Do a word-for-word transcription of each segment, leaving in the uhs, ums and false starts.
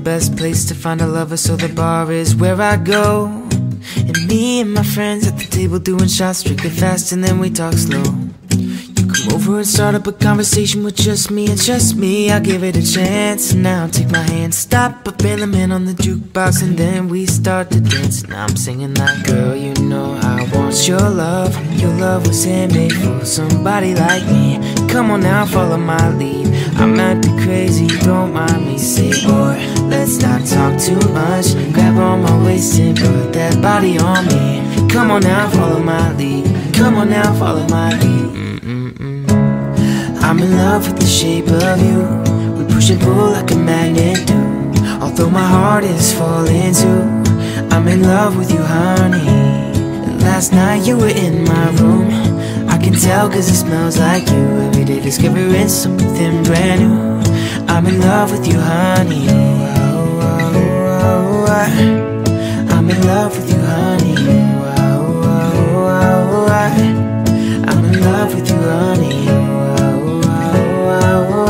best place to find a lover, so the bar is where I go. And me and my friends at the table doing shots, drinking fast and then we talk slow. You come over and start up a conversation with just me and just me. I'll give it a chance, and now take my hand, stop up in the man on the jukebox, and then we start to dance. Now I'm singing like, girl, you know I want your love. Your love was handmade for somebody like me. Come on now, follow my lead. I might be crazy, don't mind me. Say, boy, let's not talk too much. Grab on my waist and put that body on me. Come on now, follow my lead. Come on now, follow my lead. Mm-mm-mm. I'm in love with the shape of you. We push and pull like a magnet do. Although my heart is falling too, I'm in love with you, honey. And last night you were in my room. I can tell cause it smells like you. Every day discovering something brand new. I'm in love with you, honey. Oh, oh, oh, oh. I'm in love with you, honey. Oh, oh, oh, oh. I'm in love with you, honey. Oh, oh, oh,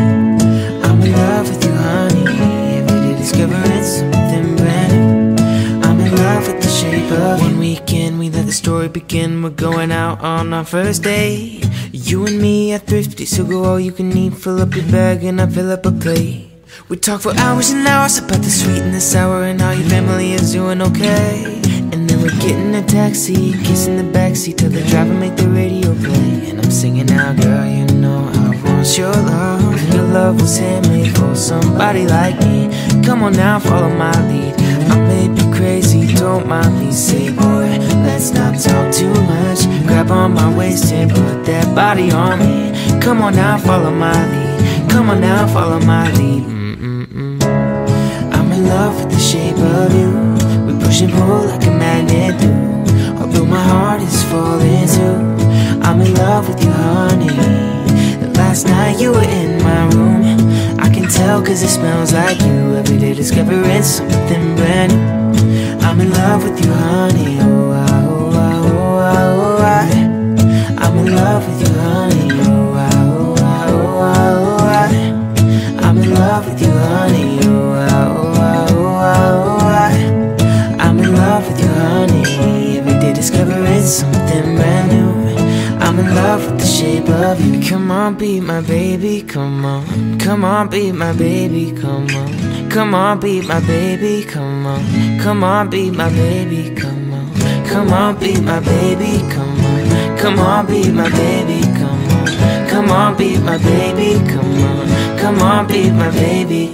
oh. I'm in love with you, honey. Every day discovering something brand new. I'm in love with the shape of one weekend. We let the story begin. We're going out on our first date. You and me are thrifty, so go all you can eat. Fill up your bag and I fill up a plate. We talk for hours and hours about the sweet and the sour, and how your family is doing okay. And then we're getting a taxi, kissing the backseat, tell the driver make the radio play. And I'm singing out, girl, you know I want your love. Your love was handmade for somebody like me. Come on now, follow my lead. I may be crazy, don't mind me. Say, boy, let's not talk too much. Grab on my waist and put that body on me. Come on now, follow my lead. Come on now, follow my lead. Mm-mm-mm. I'm in love with the shape of you. We push and pull like a magnet do. Although my heart is falling too, I'm in love with you, honey. And last night you were in my room. I can tell cause it smells like you. Every day discovering something brand new. I'm in love with you, honey. Oh, oh, oh, oh, oh. I'm in love with you, honey. Oh, oh, oh, oh, oh. I'm in love with you, honey. Oh, oh, oh, oh. I'm in love with you, honey. Every day discovering something brand new. I'm in love with the shape of you. Come on, be my baby, come on. Come on, be my baby, come on. Come on, be my baby, come on. Come on, be my baby, come on. Come on, be my baby, come on. Come on, be my baby, come on. Come on, be my baby, come on. Come on, be my baby.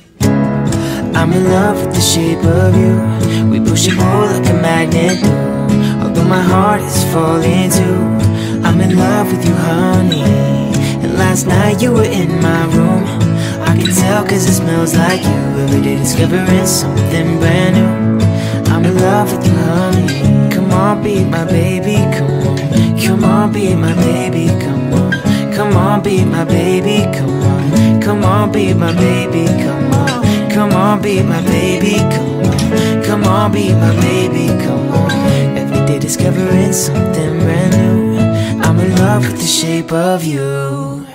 I'm in love with the shape of you. We push and pull like a magnet do. Although my heart is falling too, I'm in love with you, honey. And last night you were in my room. I can tell cause it smells like you. Every day discovering something brand new. I'm in love with you, honey. Come on, be my baby, come on. Come on, be my baby, come on. Come on, be my baby, come on. Come on, be my baby, come on. Come on, be my baby, come on. Come on, be my baby, come on. Every day discovering something brand new. I'm in love with the shape of you.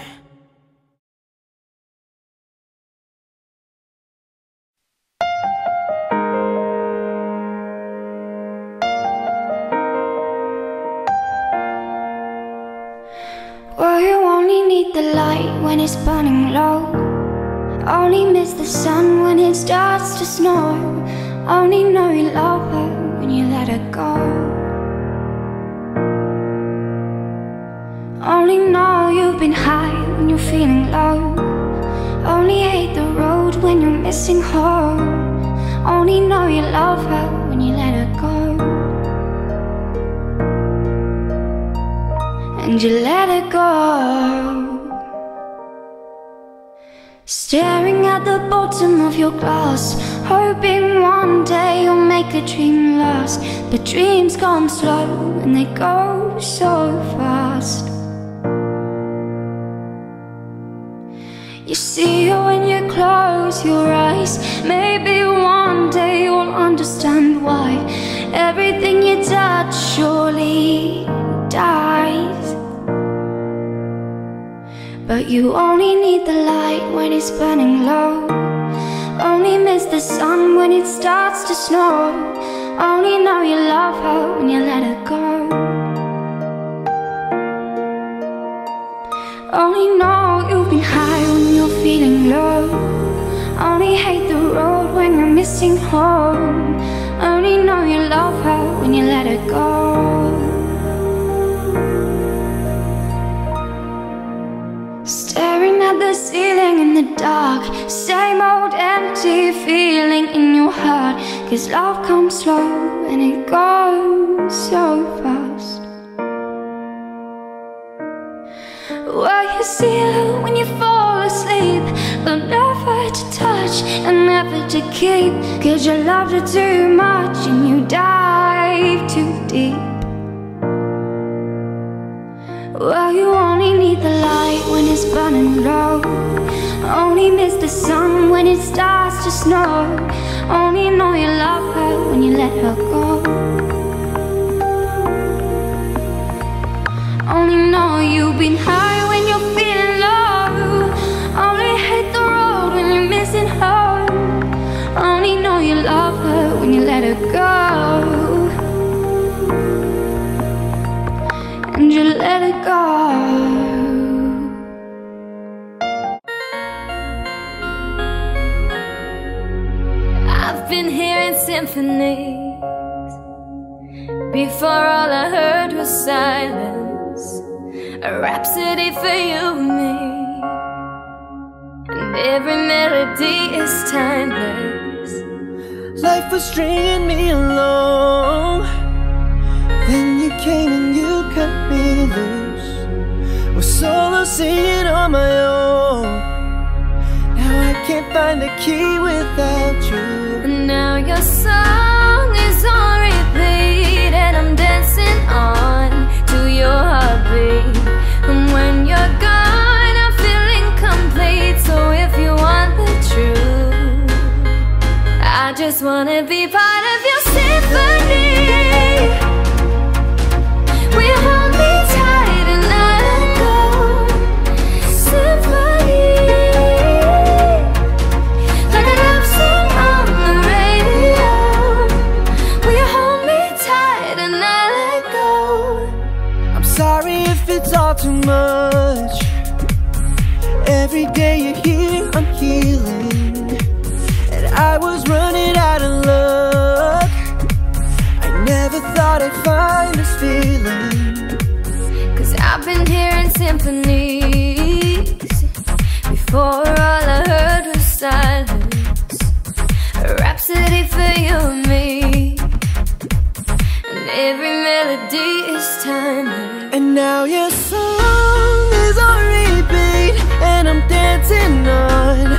Well, you only need the light when it's burning low. Only miss the sun when it starts to snow. Only know you love her when you let her go. Only know you've been high when you're feeling low. Only hate the road when you're missing home. Only know you love her when you let her go. And you let her go. Staring at the bottom of your glass, hoping one day you'll make a dream last. But dreams come slow and they go so fast. You see her when you close your eyes. Maybe one day you'll understand why everything you touch surely dies. But you only need the light when it's burning low. Only miss the sun when it starts to snow. Only know you love her when you let her go. Only know you've been high when you're feeling low. Only hate the road when you're missing home. Only know you love her when you let her go. Staring at the ceiling in the dark, same old empty feeling in your heart. 'Cause love comes slow and it goes so fast. Well, you see her when you fall asleep, but never to touch and never to keep. 'Cause you loved her too much and you dive too deep. Well, you only need the light when it's burning low. Only miss the sun when it starts to snow. Only know you love her when you let her go. Only know you've been high when you're feeling low. Only hate the road when you're missing home. Only know you love her when you let her go. And you let it go. I've been hearing symphonies. Before all I heard was silence. A rhapsody for you and me. And every melody is timeless. Life was stringing me along. Then you came and you cut me loose. Was solo singing on my own. Now I can't find the key without you. And now your song is on repeat, and I'm dancing on to your heartbeat. And when you're gone, I feel incomplete. So if you want the truth, I just wanna be part of your symphony. Hold me tight and let it go. Symphony, like a love song on the radio. Will you hold me tight and let it go? I'm sorry if it's all too much. Every day you're here, I'm healing. And I was running out of luck. I never thought I'd find this feeling. I've been hearing symphonies. Before all I heard was silence. A rhapsody for you and me. And every melody is timeless. And now your song is on repeat, and I'm dancing on